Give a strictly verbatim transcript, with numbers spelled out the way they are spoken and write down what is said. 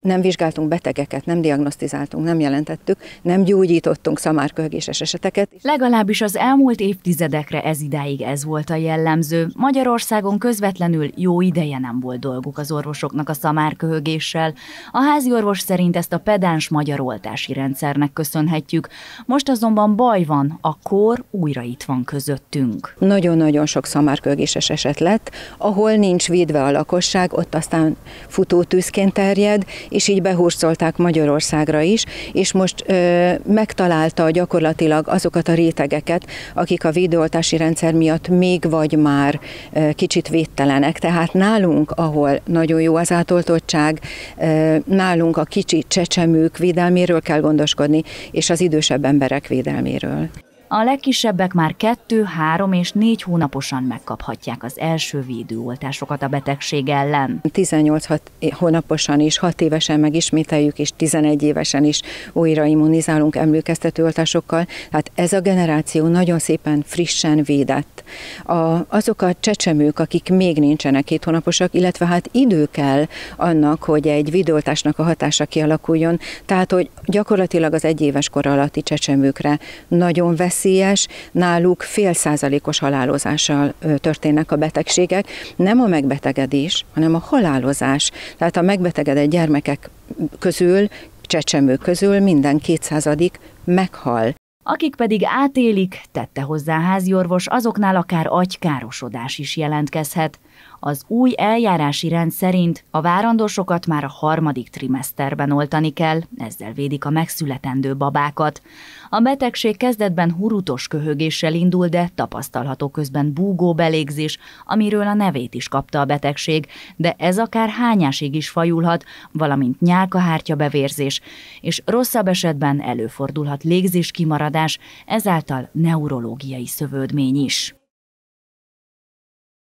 nem vizsgáltunk betegeket, nem diagnosztizáltunk, nem jelentettük, nem gyógyítottunk szamárköhögéses eseteket. Legalábbis az elmúlt évtizedekre ez idáig ez volt a jellemző. Magyarországon közvetlenül jó ideje nem volt dolguk az orvosoknak a szamárköhögéssel. A háziorvos szerint ezt a pedáns magyar oltási rendszernek köszönhetjük. Most azonban baj van, a kór újra itt van közöttünk. Nagyon-nagyon sok szamárköhögéses eset lett, ahol nincs védve a lakosság, ott aztán futótűzként terjed, és így behurcolták Magyarországra is, és most ö, megtalálta gyakorlatilag azokat a rétegeket, akik a védőoltási rendszer miatt még vagy már ö, kicsit védtelenek. Tehát nálunk, ahol nagyon jó az átoltottság, ö, nálunk a kicsi csecsemők védelméről kell gondoskodni, és az idősebb emberek védelméről. A legkisebbek már kettő, három és négy hónaposan megkaphatják az első védőoltásokat a betegség ellen. tizennyolc hónaposan is, hat évesen megismételjük, és tizenegy évesen is újra immunizálunk emlékeztető oltásokkal. Tehát ez a generáció nagyon szépen frissen védett. A, azok a csecsemők, akik még nincsenek két hónaposak, illetve hát idő kell annak, hogy egy védőoltásnak a hatása kialakuljon, tehát hogy gyakorlatilag az egyéves kor alatti csecsemőkre nagyon veszélyes, veszélyes, náluk fél százalékos halálozással történnek a betegségek. Nem a megbetegedés, hanem a halálozás. Tehát a megbetegedett gyermekek közül, csecsemők közül minden kétszázadik meghal. Akik pedig átélik, tette hozzá a háziorvos, azoknál akár agykárosodás is jelentkezhet. Az új eljárási rend szerint a várandósokat már a harmadik trimeszterben oltani kell, ezzel védik a megszületendő babákat. A betegség kezdetben hurutos köhögéssel indul, de tapasztalható közben búgó belégzés, amiről a nevét is kapta a betegség, de ez akár hányásig is fajulhat, valamint nyálkahártya bevérzés, és rosszabb esetben előfordulhat légzéskimaradás, ezáltal neurológiai szövődmény is.